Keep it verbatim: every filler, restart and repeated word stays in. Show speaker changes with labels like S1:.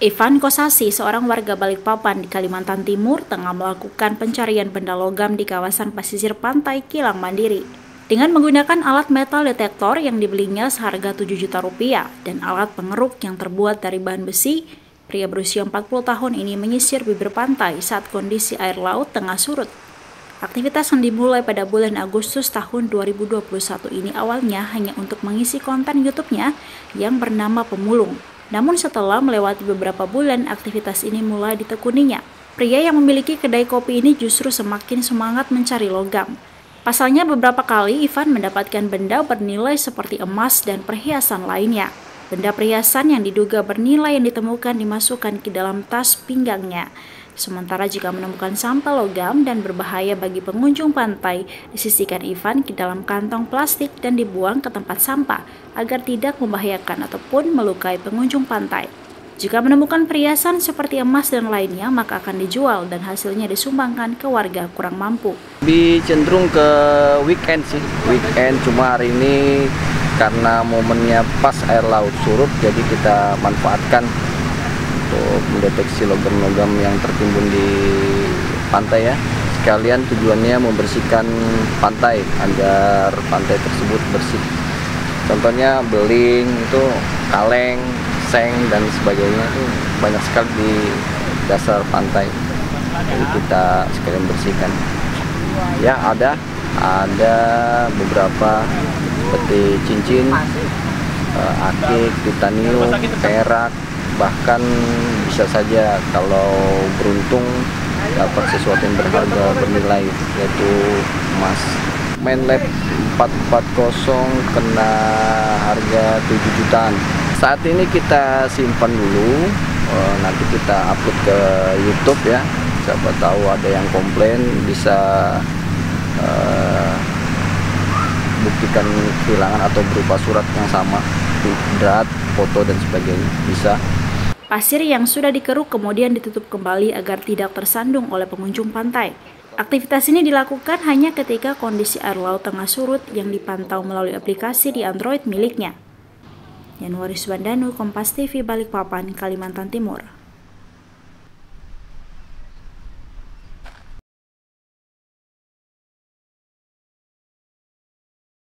S1: Ivan Kosasi, seorang warga Balikpapan di Kalimantan Timur, tengah melakukan pencarian benda logam di kawasan pesisir pantai Kilang Mandiri. Dengan menggunakan alat metal detektor yang dibelinya seharga tujuh juta rupiah dan alat pengeruk yang terbuat dari bahan besi, pria berusia empat puluh tahun ini menyisir bibir pantai saat kondisi air laut tengah surut. Aktivitas yang dimulai pada bulan Agustus tahun dua ribu dua puluh satu ini awalnya hanya untuk mengisi konten YouTube-nya yang bernama Pemulung. Namun setelah melewati beberapa bulan, aktivitas ini mulai ditekuninya. Pria yang memiliki kedai kopi ini justru semakin semangat mencari logam. Pasalnya beberapa kali Ivan mendapatkan benda bernilai seperti emas dan perhiasan lainnya. Benda perhiasan yang diduga bernilai yang ditemukan dimasukkan ke dalam tas pinggangnya. Sementara jika menemukan sampel logam dan berbahaya bagi pengunjung pantai, disisihkan Ivan ke dalam kantong plastik dan dibuang ke tempat sampah agar tidak membahayakan ataupun melukai pengunjung pantai. Jika menemukan perhiasan seperti emas dan lainnya, maka akan dijual dan hasilnya disumbangkan ke warga kurang mampu.
S2: Lebih cenderung ke weekend sih, weekend cuma hari ini karena momennya pas air laut surut, jadi kita manfaatkan untuk mendeteksi logam-logam yang tertimbun di pantai ya. Sekalian tujuannya membersihkan pantai agar pantai tersebut bersih. Contohnya beling itu, kaleng, seng dan sebagainya itu banyak sekali di dasar pantai. Jadi kita sekalian bersihkan. Ya ada, ada beberapa seperti cincin, akik, titanium, perak. Bahkan bisa saja kalau beruntung dapat sesuatu yang berharga bernilai, yaitu emas. Main lab empat empat nol kena harga tujuh jutaan. Saat ini kita simpan dulu, nanti kita upload ke YouTube ya. Siapa tahu ada yang komplain, bisa uh, buktikan kehilangan atau berupa surat yang sama, drat, foto dan sebagainya, bisa.
S1: Pasir yang sudah dikeruk kemudian ditutup kembali agar tidak tersandung oleh pengunjung pantai. Aktivitas ini dilakukan hanya ketika kondisi air laut tengah surut yang dipantau melalui aplikasi di Android miliknya. Yanwari Subandanu, Kompas T V, Balikpapan, Kalimantan Timur.